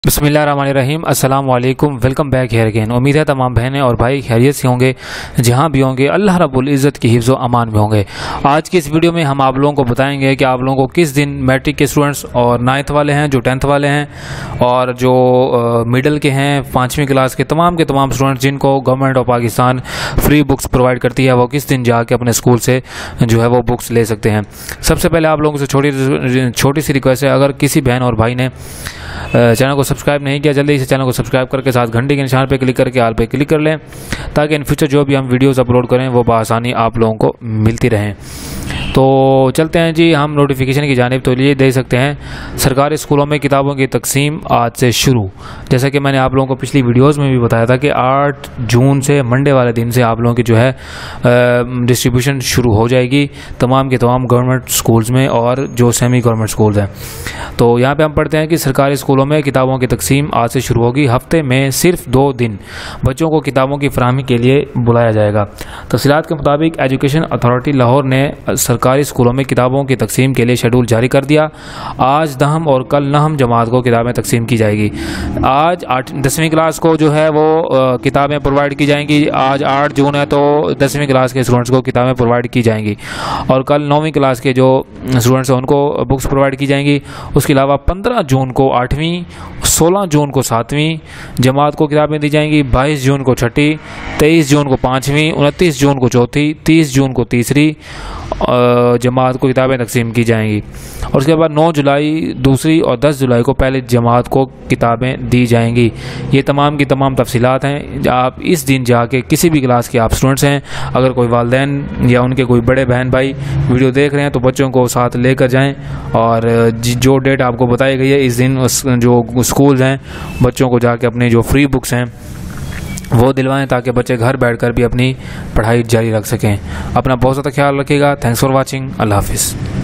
बिस्मिल्लाहिर्रहमानिर्रहीम अस्सलाम वालेकुम। Welcome back here again. उम्मीद है तमाम बहनें और भाई खैरियत से होंगे, जहां भी होंगे अल्लाह रब्बुल इज़्ज़त की हिफ्ज़ व अमान में होंगे। आज की इस वीडियो में हम आप लोगों को बताएंगे कि आप लोगों को किस दिन मैट्रिक के स्टूडेंट्स और 9th वाले हैं, जो 10th वाले हैं और जो मिडिल के हैं 5वीं क्लास के तमाम स्टूडेंट्स जिनको government of Pakistan free books provide करती है, वो किस दिन जाके अपने स्कूल से जो है वो बुक्स ले सकते हैं। सबसे पहले आप लोगों से छोटी सी रिक्वेस्ट है, अगर किसी बहन और भाई ने चैनल को सब्सक्राइब नहीं किया, जल्दी से चैनल को सब्सक्राइब करके साथ घंटे के निशान पे क्लिक करके आल पे क्लिक कर लें, ताकि इन फ्यूचर जो भी हम वीडियोस अपलोड करें वो बआसानी आप लोगों को मिलती रहें। तो चलते हैं जी हम नोटिफिकेशन की जानिब। तो ये देख सकते हैं सरकारी स्कूलों में किताबों की तकसीम आज से शुरू। जैसा कि मैंने आप लोगों को पिछली वीडियोस में भी बताया था कि 8 जून से मंडे वाले दिन से आप लोगों की जो है डिस्ट्रीब्यूशन शुरू हो जाएगी तमाम के तमाम गवर्नमेंट स्कूल्स में और जो सेमी गवर्नमेंट स्कूल्स हैं। तो यहाँ पे हम पढ़ते हैं कि सरकारी स्कूलों में किताबों की तकसीम आज से शुरू होगी। हफ्ते में सिर्फ 2 दिन बच्चों को किताबों की फराहमी के लिए बुलाया जाएगा। तफसीलात के मुताबिक एजुकेशन अथॉरिटी लाहौर ने सरकारी स्कूलों में किताबों की तकसीम के लिए शेड्यूल जारी कर दिया। आज दहम और कल नहम जमात को किताबें तकसीम की जाएगी। आज 10वीं क्लास को जो है वो किताबें प्रोवाइड की जाएंगी। आज 8 जून है तो 10वीं क्लास के स्टूडेंट्स को किताबें प्रोवाइड की जाएंगी और कल 9वीं क्लास के जो स्टूडेंट्स हैं उनको बुक्स प्रोवाइड की जाएंगी। उसके अलावा 15 जून को 8वीं, 16 जून को 7वीं जमात को किताबें दी जाएंगी, 22 जून को 6ठी, 23 जून को 5वीं, 29 जून को 4थी, 30 जून को 3री जमात को किताबें तकसीम की जाएंगी। और उसके बाद 9 जुलाई दूसरी और 10 जुलाई को पहले जमात को किताबें दी जाएंगी। ये तमाम की तमाम तफसीलात हैं। आप इस दिन जाके किसी भी क्लास के आप स्टूडेंट्स हैं, अगर कोई वालिदैन या उनके कोई बड़े बहन भाई वीडियो देख रहे हैं तो बच्चों को साथ लेकर जाएं और जो डेट आपको बताई गई है इस दिन जो स्कूल हैं बच्चों को जाके अपने जो फ्री बुक्स हैं वो दिलवाएं, ताकि बच्चे घर बैठकर भी अपनी पढ़ाई जारी रख सकें। अपना बहुत ज़्यादा ख्याल रखिएगा। Thanks for watching. अल्लाह हाफिज़।